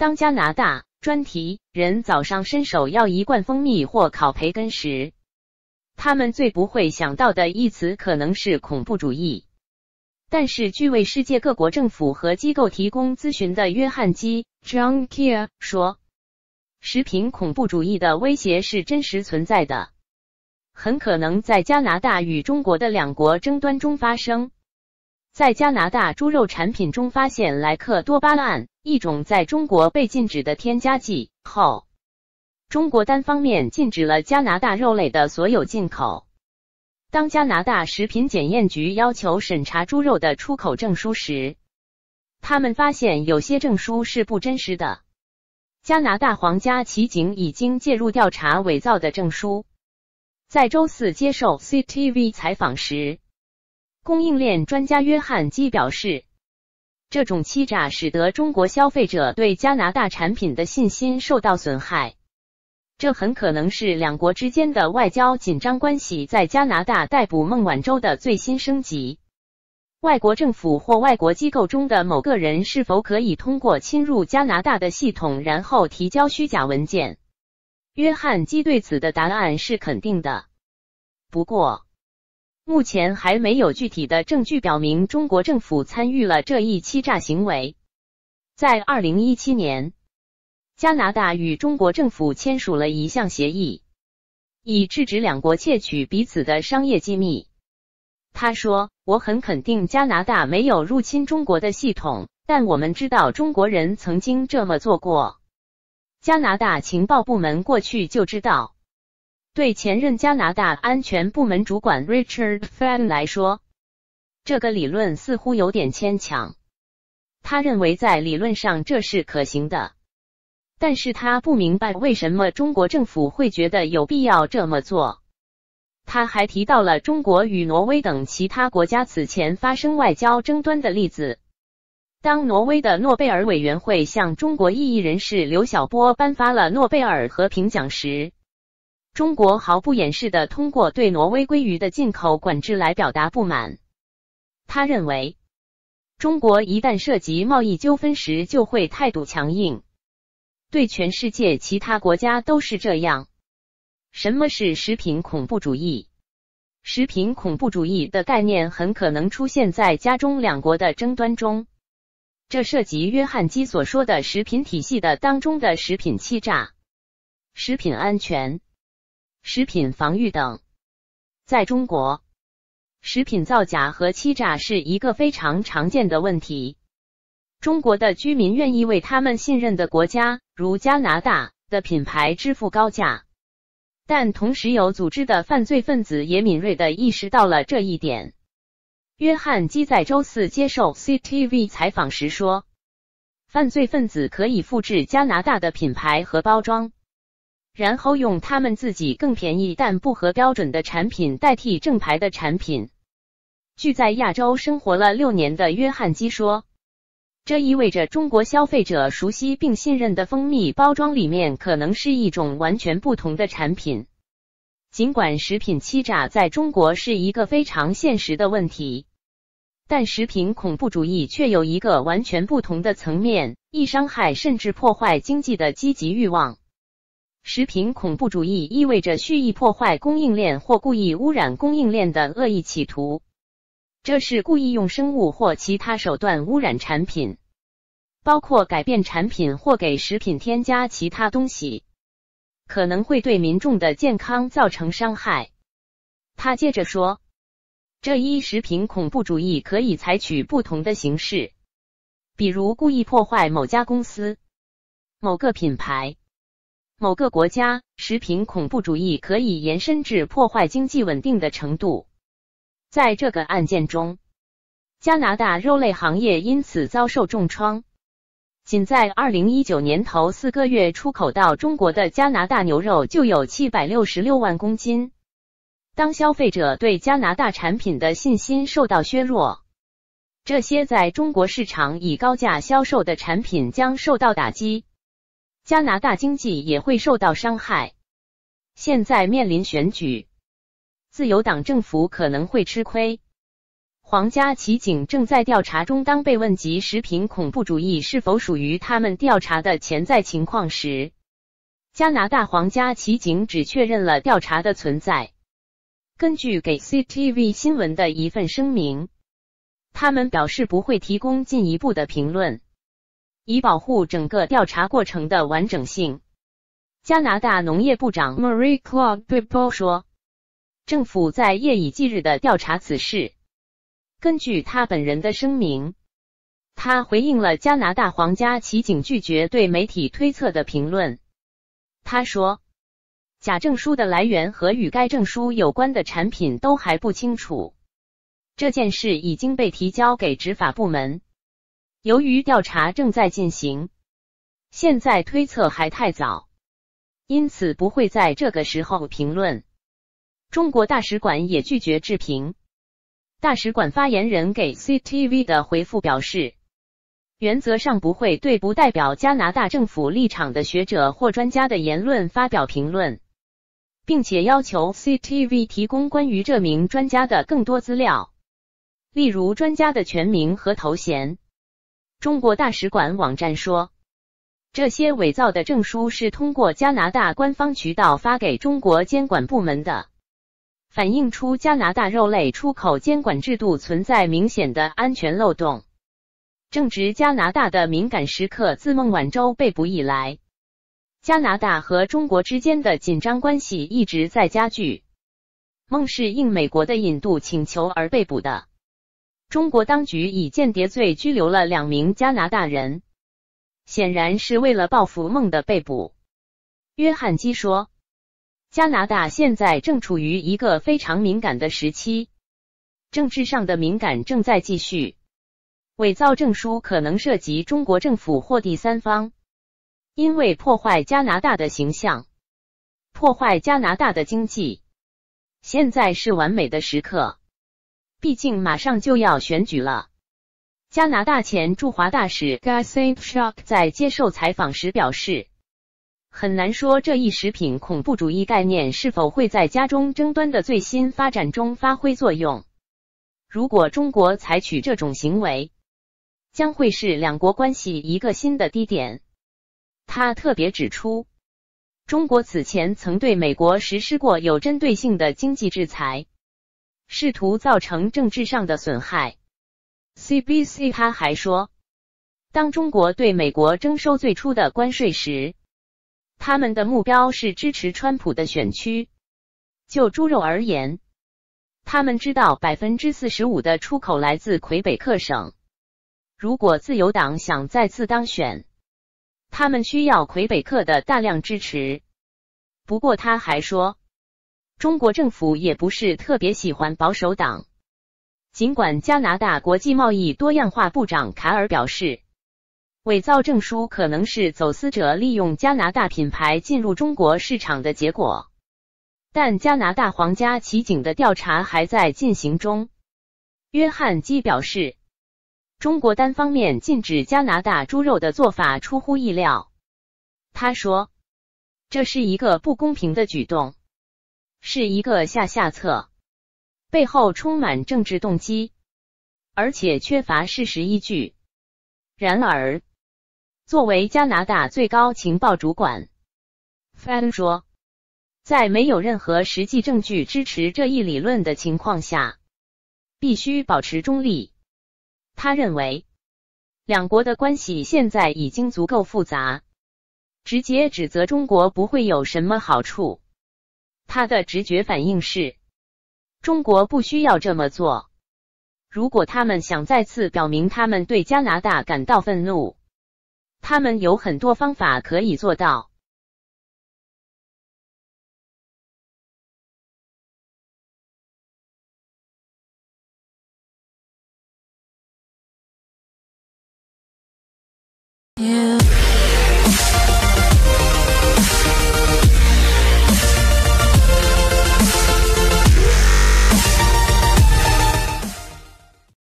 当加拿大专题人早上伸手要一罐蜂蜜或烤培根时，他们最不会想到的一词可能是恐怖主义。但是据为世界各国政府和机构提供咨询的约翰基 John Keir 说，食品恐怖主义的威胁是真实存在的，很可能在加拿大与中国的两国争端中发生。在加拿大猪肉产品中发现莱克多巴胺，一种在中国被禁止的添加剂后，中国单方面禁止了加拿大肉类的所有进口。当加拿大食品检验局要求审查猪肉的出口证书时，他们发现有些证书是不真实的。加拿大皇家骑警已经介入调查伪造的证书。在周四接受 CTV 采访时，供应链专家约翰基表示，这种欺诈使得中国消费者对加拿大产品的信心受到损害。这很可能是两国之间的外交紧张关系在加拿大逮捕孟晚舟的最新升级。外国政府或外国机构中的某个人是否可以通过侵入加拿大的系统然后提交虚假文件？约翰基对此的答案是肯定的。不过，目前还没有具体的证据表明中国政府参与了这一欺诈行为。在2017年，加拿大与中国政府签署了一项协议，以制止两国窃取彼此的商业机密。他说，我很肯定加拿大没有入侵中国的系统，但我们知道中国人曾经这么做过。加拿大情报部门过去就知道。对前任加拿大安全部门主管 Richard Fadden 来说，这个理论似乎有点牵强。他认为在理论上这是可行的，但是他不明白为什么中国政府会觉得有必要这么做。他还提到了中国与挪威等其他国家此前发生外交争端的例子。当挪威的诺贝尔委员会向中国异议人士刘晓波颁发了诺贝尔和平奖时，中国毫不掩饰地通过对挪威鲑鱼的进口管制来表达不满。他认为，中国一旦涉及贸易纠纷时就会态度强硬，对全世界其他国家都是这样。什么是食品恐怖主义？食品恐怖主义的概念很可能出现在加中两国的争端中。这涉及约翰基所说的食品体系的当中的食品欺诈、食品安全、食品防御等。在中国，食品造假和欺诈是一个非常常见的问题。中国的居民愿意为他们信任的国家，如加拿大的品牌支付高价，但同时有组织的犯罪分子也敏锐地意识到了这一点。约翰基在周四接受 CTV 采访时说，犯罪分子可以复制加拿大的品牌和包装，然后用他们自己更便宜但不合标准的产品代替正牌的产品。据在亚洲生活了6年的约翰基说，这意味着中国消费者熟悉并信任的蜂蜜包装里面可能是一种完全不同的产品。尽管食品欺诈在中国是一个非常现实的问题，但食品恐怖主义却有一个完全不同的层面，易伤害甚至破坏经济的积极欲望。食品恐怖主义意味着蓄意破坏供应链或故意污染供应链的恶意企图。这是故意用生物或其他手段污染产品，包括改变产品或给食品添加其他东西，可能会对民众的健康造成伤害。他接着说，这一食品恐怖主义可以采取不同的形式，比如故意破坏某家公司、某个品牌、某个国家。食品恐怖主义可以延伸至破坏经济稳定的程度。在这个案件中，加拿大肉类行业因此遭受重创。仅在2019年头4个月出口到中国的加拿大牛肉就有766万公斤。当消费者对加拿大产品的信心受到削弱，这些在中国市场以高价销售的产品将受到打击，加拿大经济也会受到伤害。现在面临选举，自由党政府可能会吃亏。 皇家骑警正在调查中，当被问及食品恐怖主义是否属于他们调查的潜在情况时，加拿大皇家骑警只确认了调查的存在。根据给 CTV 新闻的一份声明，他们表示不会提供进一步的评论，以保护整个调查过程的完整性。加拿大农业部长 Marie-Claude Bibeau 说，政府在夜以继日地调查此事。根据他本人的声明，他回应了加拿大皇家骑警拒绝对媒体推测的评论。他说，假证书的来源和与该证书有关的产品都还不清楚。这件事已经被提交给执法部门，由于调查正在进行，现在推测还太早，因此不会在这个时候评论。中国大使馆也拒绝置评。大使馆发言人给 CTV 的回复表示，原则上不会对不代表加拿大政府立场的学者或专家的言论发表评论，并且要求 CTV 提供关于这名专家的更多资料，例如专家的全名和头衔。中国大使馆网站说，这些伪造的证书是通过加拿大官方渠道发给中国监管部门的，反映出加拿大肉类出口监管制度存在明显的安全漏洞。正值加拿大的敏感时刻，自孟晚舟被捕以来，加拿大和中国之间的紧张关系一直在加剧。孟是应美国的引渡请求而被捕的，中国当局以间谍罪拘留了2名加拿大人，显然是为了报复孟的被捕。约翰基说，加拿大现在正处于一个非常敏感的时期，政治上的敏感正在继续。伪造证书可能涉及中国政府或第三方，因为破坏加拿大的形象，破坏加拿大的经济。现在是完美的时刻，毕竟马上就要选举了。加拿大前驻华大使 Guy Saint-Jacques 在接受采访时表示，很难说这一食品恐怖主义概念是否会在加中争端的最新发展中发挥作用。如果中国采取这种行为，将会是两国关系一个新的低点。他特别指出，中国此前曾对美国实施过有针对性的经济制裁，试图造成政治上的损害。CBC 他还说，当中国对美国征收最初的关税时，他们的目标是支持川普的选区。就猪肉而言，他们知道 45% 的出口来自魁北克省。如果自由党想再次当选，他们需要魁北克的大量支持。不过他还说，中国政府也不是特别喜欢保守党。尽管加拿大国际贸易多样化部长卡尔表示，伪造证书可能是走私者利用加拿大品牌进入中国市场的结果，但加拿大皇家骑警的调查还在进行中。约翰基表示，中国单方面禁止加拿大猪肉的做法出乎意料。他说，这是一个不公平的举动，是一个下策，背后充满政治动机，而且缺乏事实依据。然而，作为加拿大最高情报主管， Fan 说，在没有任何实际证据支持这一理论的情况下，必须保持中立。他认为，两国的关系现在已经足够复杂，直接指责中国不会有什么好处。他的直觉反应是，中国不需要这么做。如果他们想再次表明他们对加拿大感到愤怒，他们有很多方法可以做到。